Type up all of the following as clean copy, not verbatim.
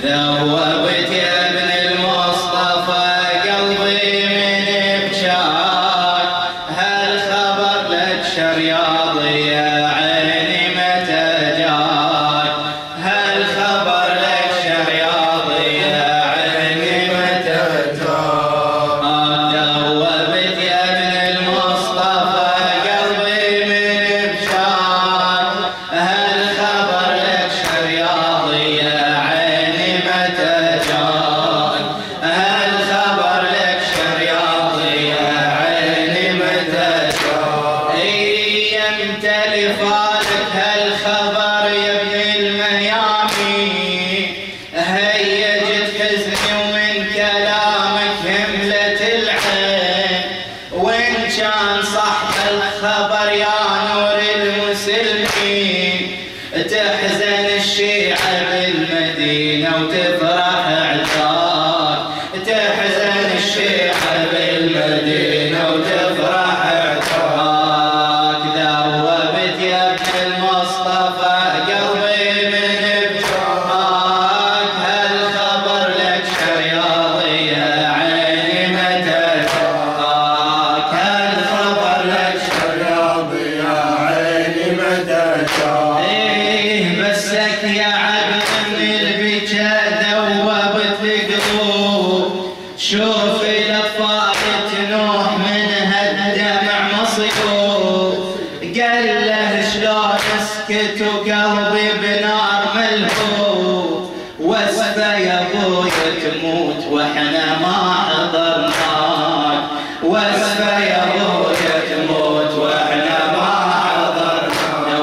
ذوبت يا ابن المصطفى قلبي من بشاك، هالخبر لك شرياضي يا عيني متى جاك، هالخبر لك شرياضي يا عيني متى جاك. ذوبت يا ابن المصطفى قلبي من بشاك، هالخبر لك شرياضي يا عيني متى جاك، هالخبر لك شرياضي يا عيني متى جاك. يمتلي فالك هالخبر يا ابن الميامي، هيجت حزني ومن كلامك هملت العين، وإن كان صح الخبر يا نور المسلمين، تحزن الشيعة بالمدينة وتفرح عتاك، تحزن الشيعة بالمدينة وتفرح عتاك. ذوبت يا ابن المصطفى قلبي من بشاك، هالخبر لك شرياضي يا عيني متى جاك، هالخبر لك شرياضي يا عيني متى جاك. بسك يا عبد من البكا ذوبت القلوب، شوف الاطفال تنوح منها الدمع مصيوب، قال له شلون اسكت وقلبي بنار ملهوب، واسفه يا ابويا تموت واحنا ما حضرناك، واسفه يا ابويا تموت واحنا ما حضرناك.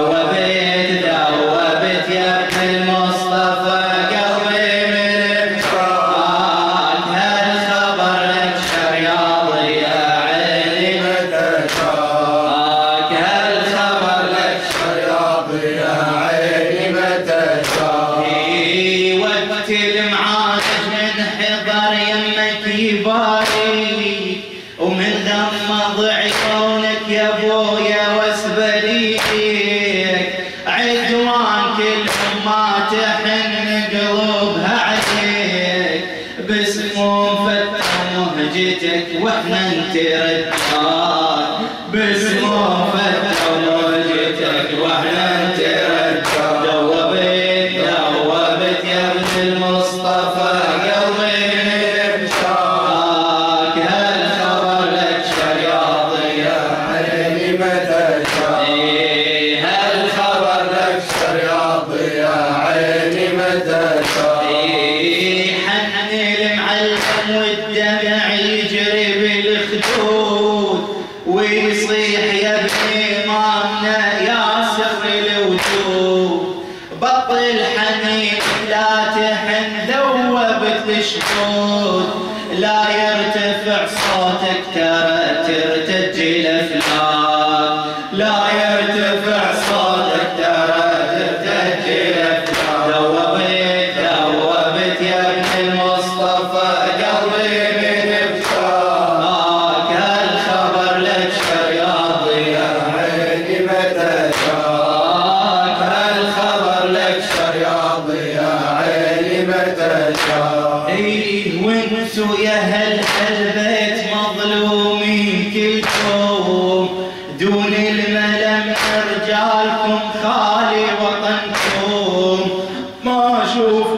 ذوبت يا ابن المصطفى قلبي من بشاك، هالخبر لك شرياضي يا عيني متى جاك، هالخبر لك شرياضي يا عيني متى جاك. وقت المعالج من حضر يمك يباري، ومن غمض عيونك يا ابويا واسبليك، عدوان كلهم ما تحن قلوبها عليك، باسمهم فتحوا مهجتك واحنا نترداك، باسمهم فتحوا مهجتك واحنا نترداك. ذوبت يا ابن المصطفى قلبي من بشاك، هالخبر لك شرياضي يا عيني متى جاك، هالخبر لك شرياضي يا عيني متى جاك. حن المعلم والدمع يجري بالخدود، ويصيح يا ابن امامنا يا سر الوجود، بطل حنين لا تحن ذوبت الشهود، لا يرتفع صوتك ترى ترتج الافلاك، لا يرتفع صوتك ترى ترتج الافلاك. ذوبت يا ابن المصطفى قلبي من بشاك، هالخبر لك شرياضي يا عيني متى جاك، هالخبر لك شرياضي يا عيني متى جاك. وانتو يا هالبيت مظلومين كلكم، دون الملم رجالكم خالي وطنكم، ما اشوف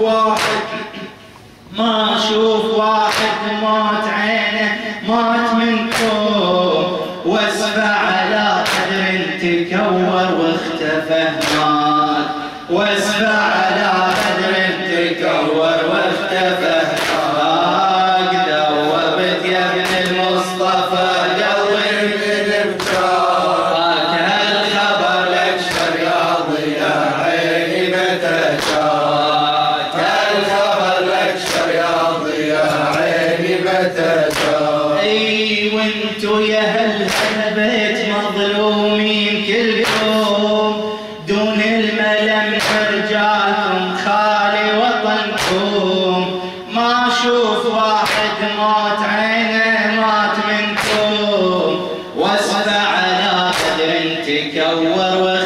واحد مات عينه مات منكم، واسفه على قدر تكور واختفى هناك، واسفه على قدر تكور واختفى هناك. ذوبت يا ابن المصطفى قلبي من بشاك، هالخبر لك شرياضي يا عيني متى جاك، هالخبر لك شرياضي يا عيني متى جاك. وانتو يا هالبيت مظلومين كلكم، دون الملم رجالكم خالي وطنكم، ما اشوف واحد مات عينه مات منكم، واسفه على قدر تكور